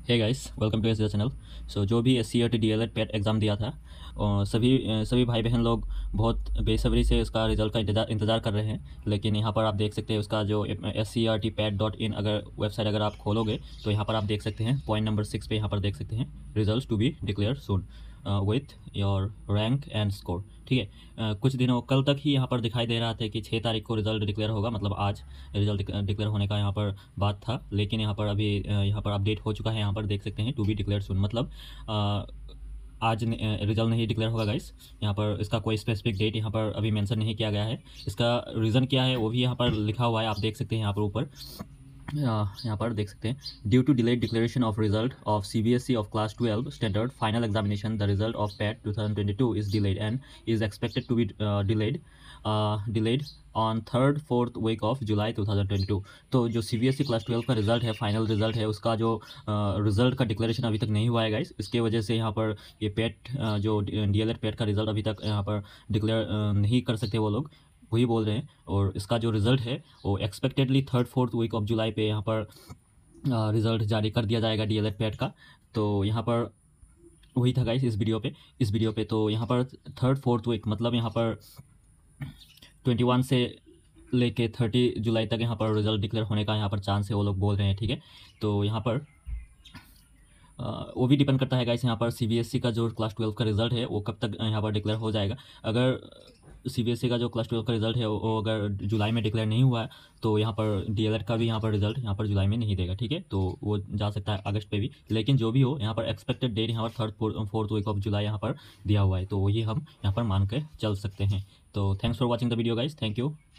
Hey guys, welcome to S channel. So जो भी SCERT DLED पेट exam दिया था और सभी भाई बहन लोग बहुत बेसब्री से उसका रिज़ल्ट का इंतज़ार कर रहे हैं। लेकिन यहाँ पर आप देख सकते हैं उसका जो SCERTPAT.in अगर वेबसाइट अगर आप खोलोगे तो यहाँ पर आप देख सकते हैं पॉइंट नंबर 6 पे यहाँ पर देख सकते हैं result to be declare soon with your rank and score. ठीक है, कुछ दिनों कल तक ही यहाँ पर दिखाई दे रहा था कि 6 तारीख को रिज़ल्ट डिक्लेयर होगा, मतलब आज रिज़ल्ट डिक्लेयर होने का यहाँ पर बात था। लेकिन यहाँ पर अभी यहाँ पर अपडेट हो चुका है, यहाँ पर देख सकते हैं टू बी डिक्लेयर सून, मतलब आज रिजल्ट नहीं डिक्लेयर होगा गाइस। यहाँ पर इसका कोई स्पेसिफिक डेट यहाँ पर अभी मेंशन नहीं किया गया है। इसका रीज़न क्या है वो भी यहाँ पर लिखा हुआ है, आप देख सकते हैं यहाँ पर ऊपर। यहाँ पर देख सकते हैं due to delayed declaration of result of CBSE of class 12 standard final examination the result of PAT 2022 is delayed and is expected to be delayed on 3rd-4th week of July 2022। तो जो CBSE क्लास 12 का result है, final result है, उसका जो result का declaration अभी तक नहीं हुआ है गाइस। इसके वजह से यहाँ पर ये पेट जो DLED पेट का रिजल्ट अभी तक यहाँ पर डिक्लेयर नहीं कर सकते वो लोग, वही बोल रहे हैं। और इसका जो रिज़ल्ट है वो एक्सपेक्टेडली 3rd-4th वीक ऑफ जुलाई पे यहाँ पर रिज़ल्ट जारी कर दिया जाएगा DLED पेट का। तो यहाँ पर वही था गाइस इस वीडियो पे तो यहाँ पर 3rd-4th वीक मतलब यहाँ पर 21 से लेके 30 जुलाई तक यहाँ पर रिज़ल्ट डिक्लेयर होने का यहाँ पर चांस है, वो लोग बोल रहे हैं। ठीक है, तो यहाँ पर वो भी डिपेंड करता है गाइस, यहाँ पर CBSE का जो क्लास 12 का रिज़ल्ट है वो कब तक यहाँ पर डिक्लेयर हो जाएगा। अगर CBSE का जो क्लास 12 का रिज़ल्ट है वो अगर जुलाई में डिक्लेयर नहीं हुआ है तो यहाँ पर DLED का भी यहाँ पर रिज़ल्ट यहाँ पर जुलाई में नहीं देगा। ठीक है, तो वो जा सकता है अगस्त पे भी। लेकिन जो भी हो, यहाँ पर एक्सपेक्टेड डेट यहाँ पर 3rd-4th वीक ऑफ जुलाई यहाँ पर दिया हुआ है, तो वही हम यहाँ पर मान के चल सकते हैं। तो thanks for watching the video guys, thank you.